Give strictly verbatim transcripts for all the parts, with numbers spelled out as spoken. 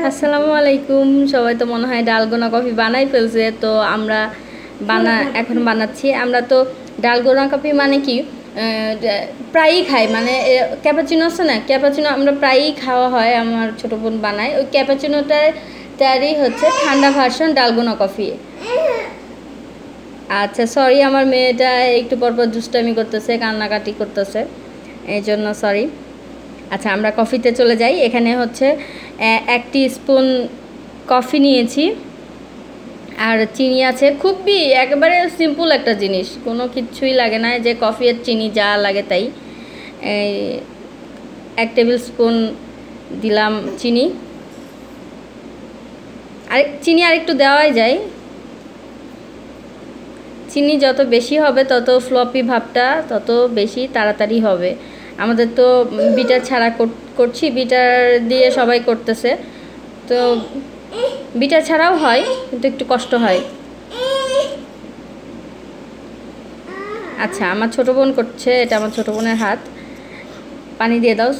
আসসালামু আলাইকুম। সবাই তো মনে হয় ডালগোনা কফি বানাই ফেলছে, তো আমরা বানা এখন বানাচ্ছি। আমরা তো ডালগোনা কফি মানে কি প্রায়ই খাই, মানে ক্যাপাচিনো আছে না, ক্যাপাচিনো আমরা প্রায়ই খাওয়া হয়, আমার ছোটো বোন বানায়। ওই ক্যাপাচিনোটার তারই হচ্ছে ঠান্ডা ভার্সন ডালগোনা কফি। আচ্ছা সরি, আমার মেয়েটা একটু পরপর দুষ্টামি করতেছে, কান্নাকাটি করতেছে, এই জন্য সরি। আচ্ছা আমরা কফিতে চলে যাই। এখানে হচ্ছে এক স্পুন কফি নিয়েছি, আর চিনি আছে। খুবই একেবারে সিম্পল একটা জিনিস, কোনো কিছুই লাগে না, যে কফি আর চিনি যা লাগে তাই। এক টেবিল স্পুন দিলাম চিনি, আর চিনি আর একটু দেওয়াই যায়। চিনি যত বেশি হবে তত ফ্লপি ভাবটা তত বেশি তাড়াতাড়ি হবে। আমাদের তো বিটার ছাড়া করছি, বিটার দিয়ে সবাই করতেছে, তো বিটার ছাড়াও হয় কিন্তু একটু কষ্ট হয়। আচ্ছা আমার ছোটো বোন করছে, এটা আমার ছোটো বোনের হাত। পানি দিয়ে দাও।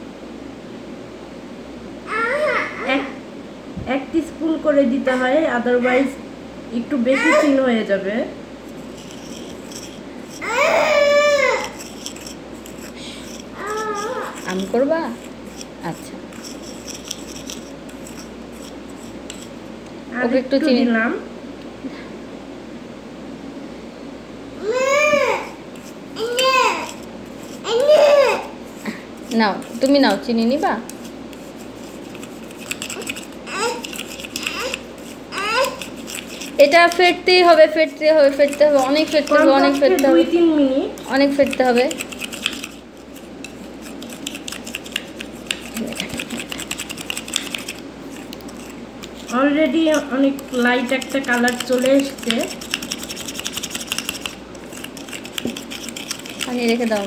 এক এক টিস্পুন করে দিতে হয়, আদারওয়াইজ একটু বেশি চিনি হয়ে যাবে। আমি করবা? আচ্ছা ওকে একটু চিনি দিলাম। নাও তুমি নাও, চিনি নিবা? এটা ফেটতেই হবে, ফেটতে হবে, ফেটতে হবে, অনেক ফেটতে হবে, অনেক ফেটতে হবে, তিন মিনিট অনেক ফেটতে হবে। অলরেডি অনেক লাইট একটা কালার চলে এসছে। পানি রেখে দাও।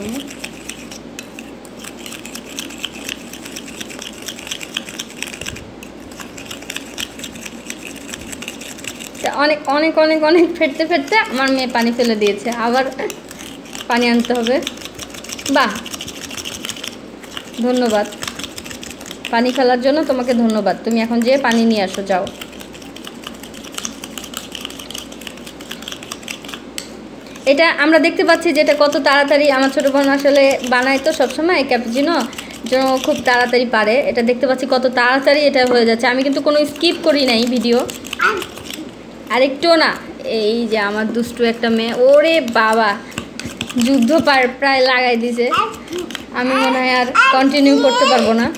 অনেক অনেক অনেক অনেক ফেটতে ফেটতে আমার মেয়ে পানি ফেলে দিয়েছে, আবার পানি আনতে হবে। বাহ, ধন্যবাদ পানি ফেলার জন্য, তোমাকে ধন্যবাদ। তুমি এখন যেয়ে পানি নিয়ে আসো, যাও। এটা আমরা দেখতে পাচ্ছি যে এটা কত তাড়াতাড়ি আমার ছোটো বোন আসলে বানায় তো সবসময় ক্যাপুচিনো, যেন খুব তাড়াতাড়ি পারে। এটা দেখতে পাচ্ছি কত তাড়াতাড়ি এটা হয়ে যাচ্ছে। আমি কিন্তু কোনো স্কিপ করি নাই ভিডিও, আরেকটুও না। এই যে আমার দুষ্টু একটা মেয়ে, ওরে বাবা যুদ্ধ পার প্রায় লাগাই দিছে। আমি মনে হয় আর কন্টিনিউ করতে পারবো না।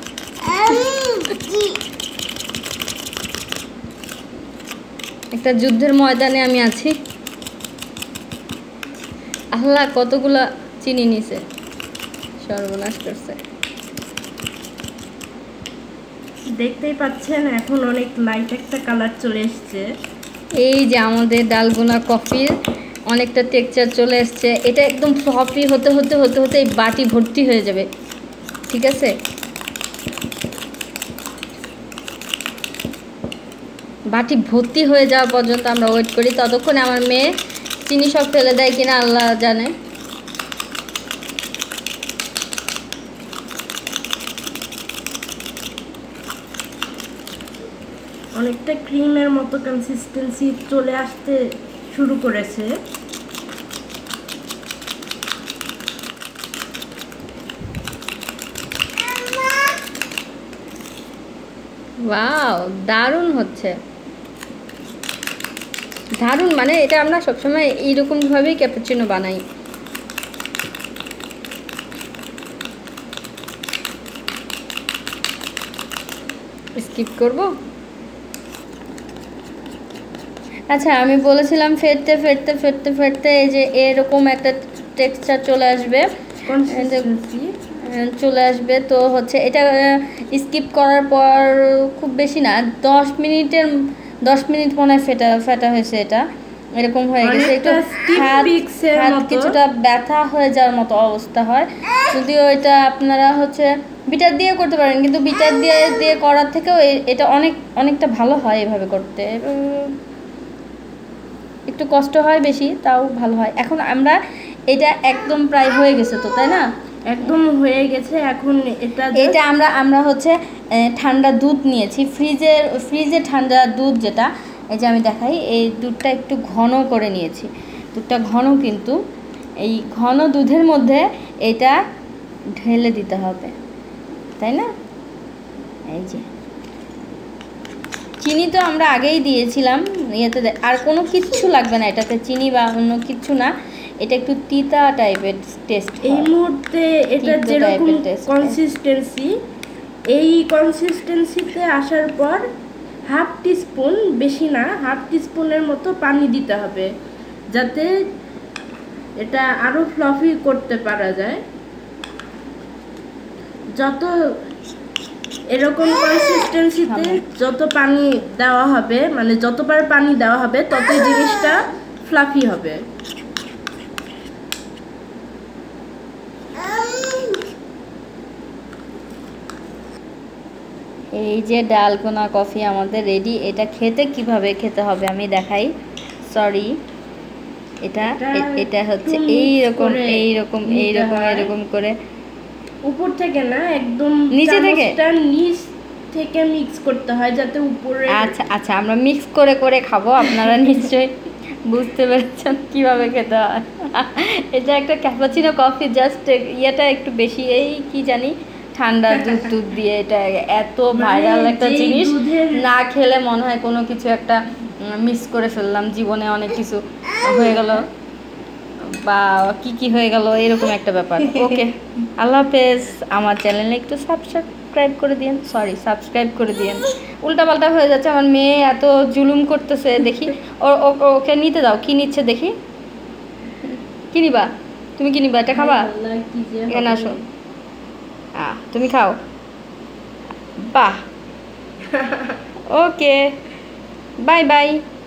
একটা যুদ্ধের ময়দানে আমি আছি। আল্লাহ কতগুলা চিনি নিছে, সর্বনাশ করছে। দেখতেই পাচ্ছেন এখন অনেক লাইট একটা কালার চলে এসছে। এই যে আমাদের ডালগোনা কফির অনেকটা টেক্সচার চলে এসছে। এটা একদম ফ্লপি হতে হতে হতে হতে এই বাটি ভর্তি হয়ে যাবে, ঠিক আছে? বাটি ভর্তি হয়ে যাওয়া পর্যন্ত আমরা ওয়েট করি। ততক্ষণে আমার মেয়ে চিনি সব ফেলে দেয় কিনা আল্লাহ জানে। অনেকটা ক্রিমের মতো কনসিস্টেন্সি চলে আসতে শুরু করেছে। ওয়াও, দারুণ হচ্ছে, দারুণ। মানে এটা আমরা সবসময় এইরকমভাবেই ক্যাপুচিনো বানাই। স্কিপ করব। আচ্ছা আমি বলেছিলাম ফেটতে ফেটতে ফেটতে ফেটতে এই যে এরকম একটা টেক্সচার চলে আসবে, চলে আসবে। তো হচ্ছে এটা স্কিপ করার পর খুব বেশি না, দশ মিনিটের দশ মিনিট মনে হয় ফেটা ফেটা হয়েছে। এটা এরকম হয়ে গেছে, একটু হাত কিছুটা ব্যথা হয়ে যাওয়ার মতো অবস্থা হয়। যদিও এটা আপনারা হচ্ছে বিটার দিয়ে করতে পারেন, কিন্তু বিটার দিয়ে দিয়ে করার থেকেও এটা অনেক অনেকটা ভালো হয় এভাবে করতে। একটু কষ্ট হয় বেশি, তাও ভালো হয়। এখন আমরা এটা একদম প্রায় হয়ে গেছে তো, তাই না? একদম হয়ে গেছে। এখন এটা এটা আমরা আমরা হচ্ছে ঠান্ডা দুধ নিয়েছি, ফ্রিজের ফ্রিজে ঠান্ডা দুধ যেটা, এই যে আমি দেখাই, এই দুধটা একটু ঘন করে নিয়েছি। দুধটা ঘন, কিন্তু এই ঘন দুধের মধ্যে এটা ঢেলে দিতে হবে, তাই না? এই যে চিনি তো আমরা আগেই দিয়েছিলাম ইয়েতে, আর কোনো কিচ্ছু লাগবে না এটাতে, চিনি বা অন্য কিচ্ছু না। এটা একটু তিতা টাইপের টেস্ট। এই মুহূর্তে এটা যেরকম কনসিস্টেন্সি, এই কনসিস্টেন্সিতে আসার পর হাফ টিস্পুন, বেশি না, হাফ টিস্পুনের মতো পানি দিতে হবে, যাতে এটা আরও ফ্লফি করতে পারা যায়। যত এরকম কনসিস্টেন্সিতে যত পানি দেওয়া হবে, মানে যতবার পানি দেওয়া হবে ততই জিনিসটা ফ্লাফি হবে। এই যে ডালগোনা কফি আমাদের রেডি। এটা খেতে কিভাবে খেতে হবে আমি দেখাই। সরি, এটা এটা হচ্ছে এইরকম এইরকম এইরকম এরকম করে, উপর থেকে না, একদম নিচে থেকে, নিচ থেকে মিক্স করতে হয় যাতে উপরে। আচ্ছা আচ্ছা, আমরা মিক্স করে করে খাবো, আপনারা নিশ্চয়ই বুঝতে পেরেছেন কিভাবে খেতে হয়। এটা একটা ক্যাপাচিনো কফি, জাস্ট ইয়েটা একটু বেশি, এই কি জানি ঠান্ডা দুধ দুধ দিয়ে। এটা এত ভাইরাল একটা জিনিস, না খেলে মনে হয় কোনো কিছু একটা মিস করে ফেললাম, জীবনে অনেক কিছু হয়ে গেল বা কি কি হয়ে গেল, এরকম একটা ব্যাপার। ওকে, আল্লাহ হাফেজ। আমার চ্যানেলে একটু সাবস্ক্রাইব করে দিন, সরি সাবস্ক্রাইব করে দিন। উল্টাপাল্টা হয়ে যাচ্ছে, আমার মেয়ে এত জুলুম করতেছে। দেখি ওকে নিতে দাও, কি নিচ্ছে দেখি। কি নিবা তুমি? কি নিবা? এটা খাবা? এখানে আসো, আহ তুমি খাও। বাহ, ওকে, বাই বাই।